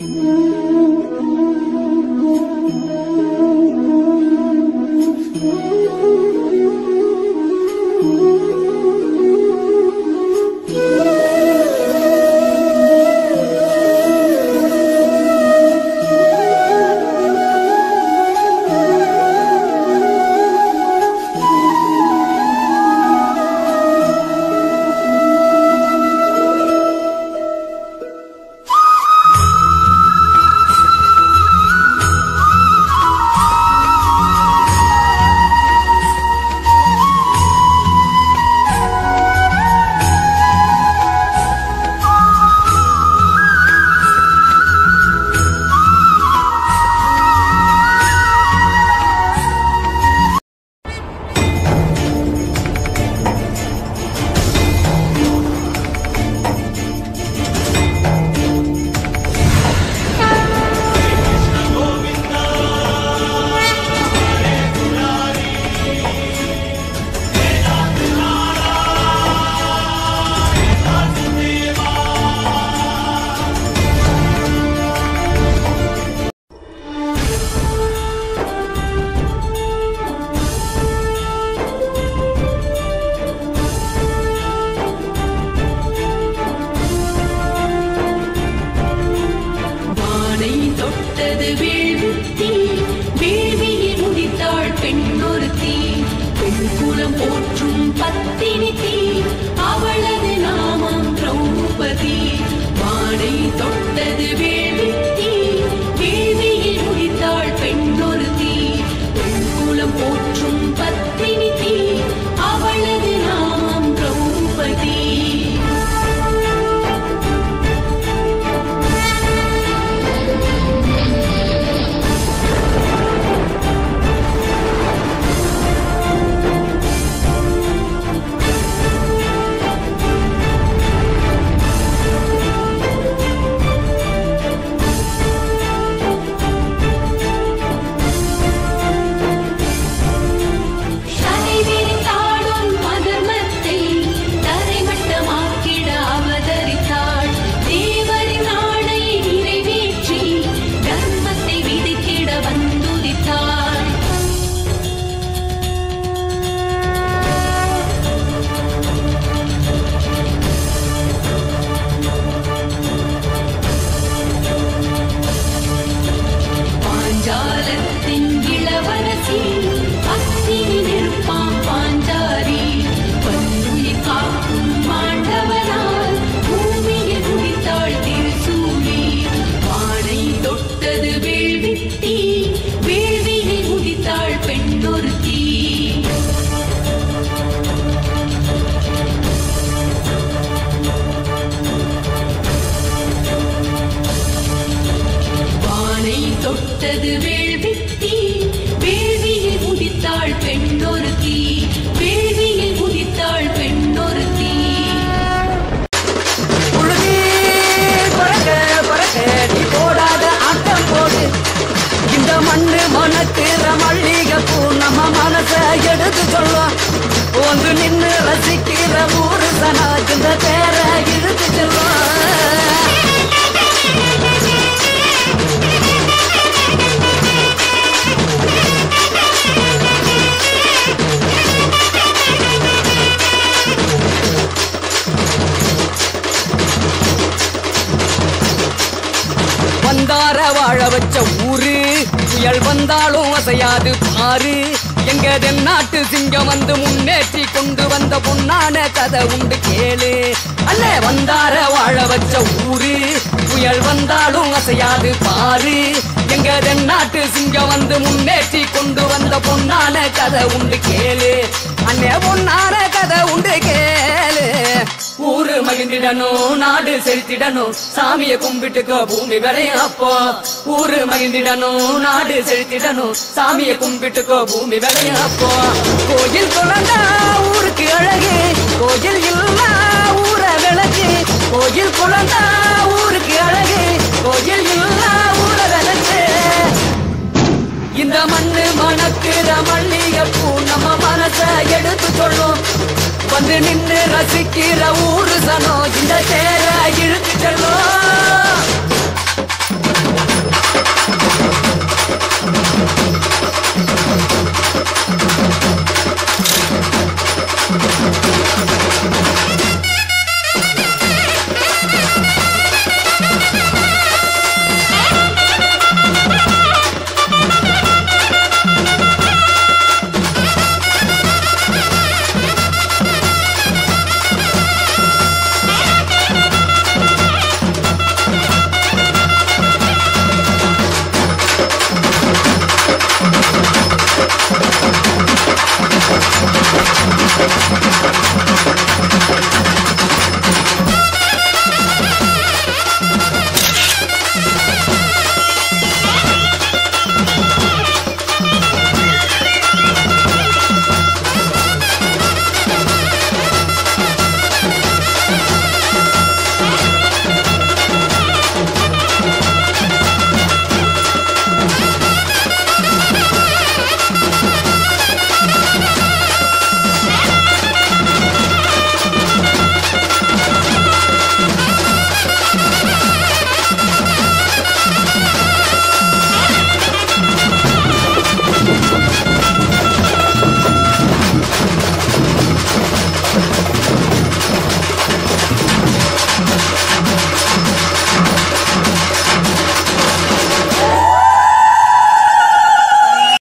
அசையாது பாரு எங்க தென்னாட்டு சிங்கம் வந்து முன்னேற்றி கொண்டு வந்த பொன்னான கதை உண்டு கேளு அல்ல வந்தார வாழ வச்ச ஊரு புயல் வந்தாலும் அசையாது பாரு எங்க தென்னாட்டு சிங்கம் வந்து முன்னேற்றி கொண்டு வந்த பொன்னான கதை உண்டு கேளு அண்ணே பொன்னான கதை உண்டு கேளு ஊரு மகிழ்ந்திடணும் நாடு செலுத்திடணும் சாமியை கும்பிட்டுக்கோ பூமி விளையும் அப்போ ஊரு மகிழ்ந்திடணும் நாடு செலுத்திடணும் சாமியை கும்பிட்டுக்கோ பூமி விளையும் அப்போ கோயில் குழந்தா ஊருக்கு அழகு கோயில் இல்லா ஊர விளக்கு கோயில் குழந்தா ஊருக்கு அழகு கோயில் இல்லா ஊர விளக்கு இந்த மண்ணு மணக்குற மல்லிகைப்பூ நம்ம மனச எடுத்து சொல்லும் வந்து நின்று ரசிக்கிற ஊரு சனோ இந்த தேர இழுத்து செல்லும்